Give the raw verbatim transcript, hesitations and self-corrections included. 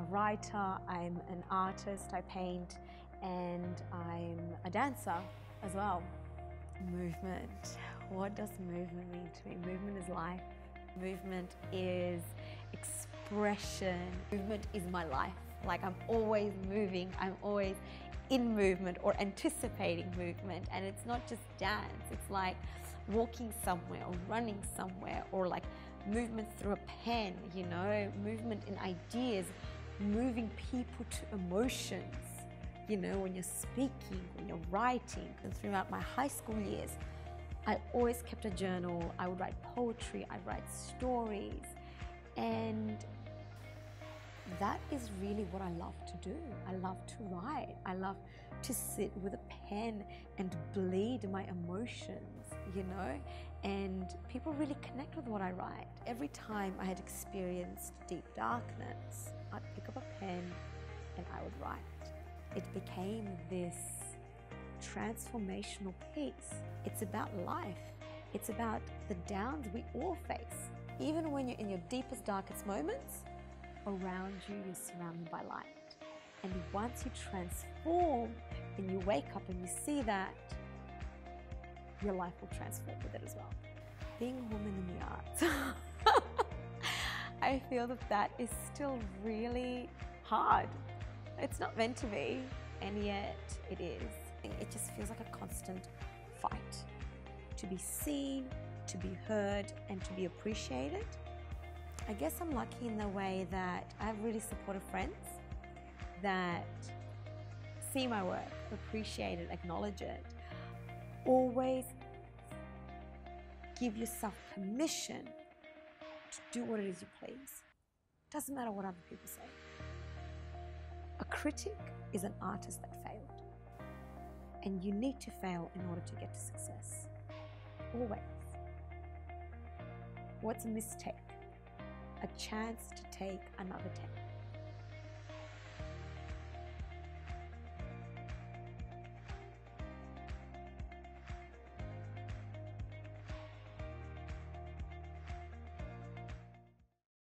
writer, I'm an artist, I paint, and I'm a dancer as well. Movement. What does movement mean to me? Movement is life. Movement is expression. Movement is my life. Like, I'm always moving, I'm always in movement or anticipating movement. And it's not just dance, it's like walking somewhere or running somewhere, or like movement through a pen, you know, movement in ideas, moving people to emotions, you know, when you're speaking, when you're writing. And throughout my high school years, I always kept a journal. I would write poetry, I'd write stories, and that is really what I love to do. I love to write. I love to sit with a pen and bleed my emotions, you know? And people really connect with what I write. Every time I had experienced deep darkness, I'd pick up a pen and I would write. It became this transformational piece. It's about life. It's about the downs we all face. Even when you're in your deepest, darkest moments, around you, you're surrounded by light. And once you transform and you wake up and you see that, your life will transform with it as well. Being a woman in the arts, I feel that that is still really hard. It's not meant to be, and yet it is. It just feels like a constant fight to be seen, to be heard, and to be appreciated. I guess I'm lucky in the way that I have really supportive friends that see my work, appreciate it, acknowledge it. Always give yourself permission to do what it is you please. Doesn't matter what other people say. A critic is an artist that failed. And you need to fail in order to get to success. Always. What's a mistake? A chance to take another take.